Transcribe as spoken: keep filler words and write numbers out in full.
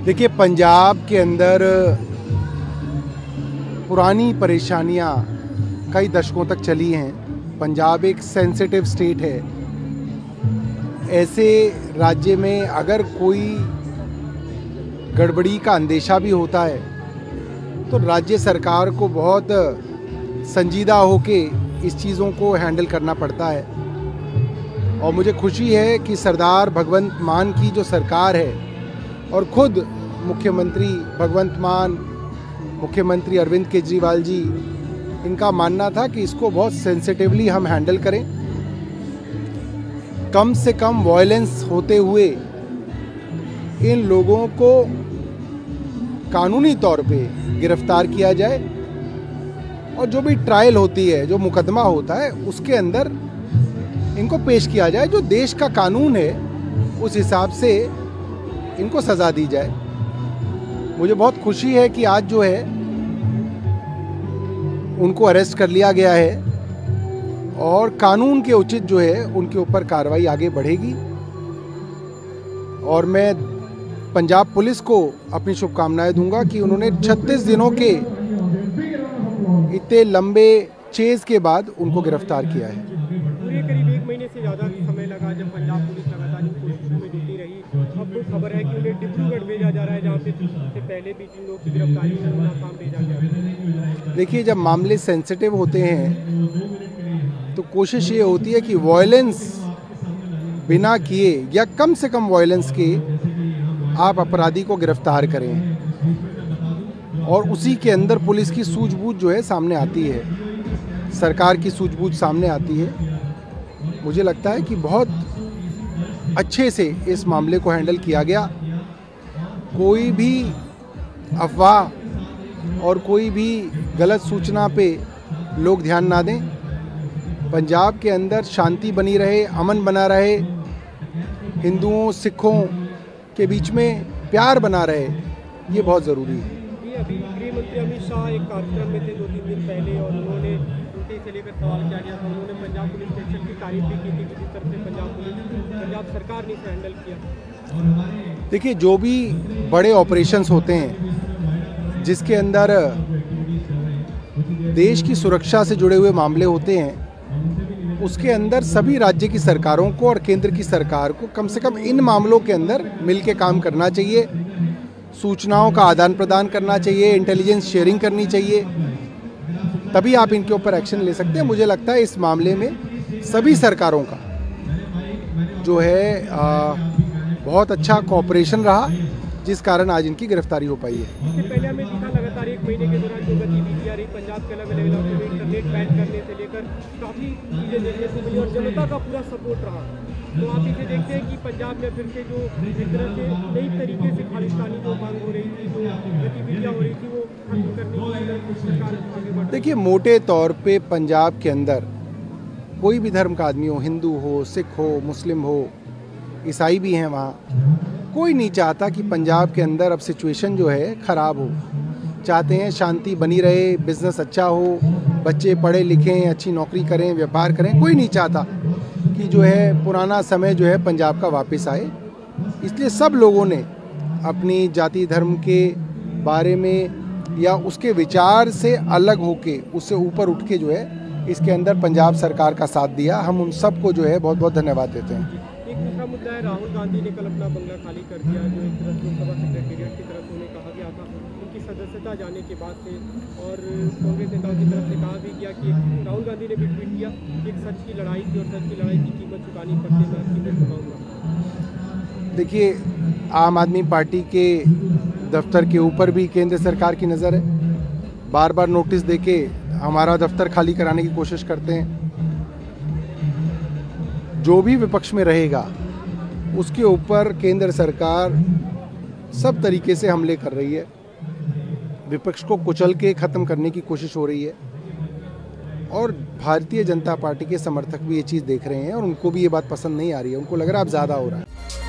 देखिए, पंजाब के अंदर पुरानी परेशानियां कई दशकों तक चली हैं। पंजाब एक सेंसिटिव स्टेट है। ऐसे राज्य में अगर कोई गड़बड़ी का अंदेशा भी होता है तो राज्य सरकार को बहुत संजीदा होके इस चीज़ों को हैंडल करना पड़ता है। और मुझे खुशी है कि सरदार भगवंत मान की जो सरकार है और खुद मुख्यमंत्री भगवंत मान, मुख्यमंत्री अरविंद केजरीवाल जी, इनका मानना था कि इसको बहुत सेंसिटिवली हम हैंडल करें, कम से कम वायलेंस होते हुए इन लोगों को कानूनी तौर पे गिरफ्तार किया जाए और जो भी ट्रायल होती है, जो मुकदमा होता है, उसके अंदर इनको पेश किया जाए। जो देश का कानून है उस हिसाब से इनको सज़ा दी जाए। मुझे बहुत खुशी है कि आज जो है उनको अरेस्ट कर लिया गया है और कानून के उचित जो है उनके ऊपर कार्रवाई आगे बढ़ेगी। और मैं पंजाब पुलिस को अपनी शुभकामनाएं दूंगा कि उन्होंने छत्तीस दिनों के इतने लंबे चेज के बाद उनको गिरफ्तार किया है। पूरे करीब एक महीने से ज़्यादा समय लगा जब पंजाब पुलिस लगातार इन कोशिशों में जुटी रही। अब तो खबर है कि उन्हें डिब्रूगढ़ भेजा जा रहा है, जहाँ पे सबसे पहले भी तीन लोग की गिरफ्तारी में आसाम भेजा गया। देखिए, जब मामले सेंसिटिव होते हैं तो कोशिश ये होती है कि वायलेंस बिना किए या कम से कम वायलेंस के आप अपराधी को गिरफ्तार करें और उसी के अंदर पुलिस की सूझबूझ जो है सामने आती है, सरकार की सूझबूझ सामने आती है। मुझे लगता है कि बहुत अच्छे से इस मामले को हैंडल किया गया। कोई भी अफवाह और कोई भी गलत सूचना पे लोग ध्यान ना दें। पंजाब के अंदर शांति बनी रहे, अमन बना रहे, हिंदुओं सिखों के बीच में प्यार बना रहे, ये बहुत ज़रूरी है। अभी गृह मंत्री अमित शाह एक कार्यक्रम में थे दो तीन दिन पहले और उन्होंने ड्यूटी से लेकर सवाल किया गया था। उन्होंने पंजाब पुलिस के एक्शन की तारीफ भी की थी कि जिस तरह से पंजाब पुलिस पंजाब सरकार ने इसे हैंडल किया। देखिए, जो भी बड़े ऑपरेशंस होते हैं जिसके अंदर देश की सुरक्षा से जुड़े हुए मामले होते हैं, उसके अंदर सभी राज्य की सरकारों को और केंद्र की सरकार को कम से कम इन मामलों के अंदर मिलके काम करना चाहिए, सूचनाओं का आदान प्रदान करना चाहिए, इंटेलिजेंस शेयरिंग करनी चाहिए, तभी आप इनके ऊपर एक्शन ले सकते हैं। मुझे लगता है इस मामले में सभी सरकारों का जो है आ, बहुत अच्छा कोऑपरेशन रहा, जिस कारण आज इनकी गिरफ्तारी हो पाई है। इससे पहले हमें दिखा लगातार एक महीने के दौरान जो गतिविधि आ रही पंजाब के अलग अलग इलाकों में इंटरनेट बैन करने से लेकर काफ़ी चीज़ें देखने को मिली और जनता का पूरा सपोर्ट रहा। तो आप इसे देखते हैं कि पंजाब में फिर से जो एक तरह से नई तरीके से खालिस्तानी जो मांग हो रही थी, जो गतिविधियाँ हो रही थी, वो खत्म करने की सरकार आगे बढ़। देखिए, मोटे तौर पे पंजाब के अंदर कोई भी धर्म का आदमी हो, हिंदू हो, सिख हो, मुस्लिम हो, ईसाई भी हैं, वहाँ कोई नहीं चाहता कि पंजाब के अंदर अब सिचुएशन जो है ख़राब हो। चाहते हैं शांति बनी रहे, बिजनेस अच्छा हो, बच्चे पढ़े लिखें, अच्छी नौकरी करें, व्यापार करें। कोई नहीं चाहता कि जो है पुराना समय जो है पंजाब का वापस आए। इसलिए सब लोगों ने अपनी जाति धर्म के बारे में या उसके विचार से अलग होके, उससे ऊपर उठ के जो है इसके अंदर पंजाब सरकार का साथ दिया। हम उन सब को जो है बहुत बहुत धन्यवाद देते हैं। एक दूसरा मुद्दा है, राहुल गांधी ने कल अपना बंगला खाली कर दिया, जो एक तरफ लोकसभा सेक्रेटेरिएट की तरफ उन्हें कहा गया था उनकी सदस्यता जाने के बाद से, और कांग्रेस नेताओं की तरफ से कहा भी गया कि राहुल गांधी ने भी ट्वीट किया कि एक सच की लड़ाई थी और सच की लड़ाई की कीमत चुकानी पड़ती है, मैं कीमत चुकाऊंगा। देखिए, आम आदमी पार्टी के दफ्तर के ऊपर भी केंद्र सरकार की नज़र है। बार बार नोटिस देके हमारा दफ्तर खाली कराने की कोशिश करते हैं। जो भी विपक्ष में रहेगा उसके ऊपर केंद्र सरकार सब तरीके से हमले कर रही है, विपक्ष को कुचल के ख़त्म करने की कोशिश हो रही है। और भारतीय जनता पार्टी के समर्थक भी ये चीज़ देख रहे हैं और उनको भी ये बात पसंद नहीं आ रही है। उनको लग रहा है अब ज़्यादा हो रहा है।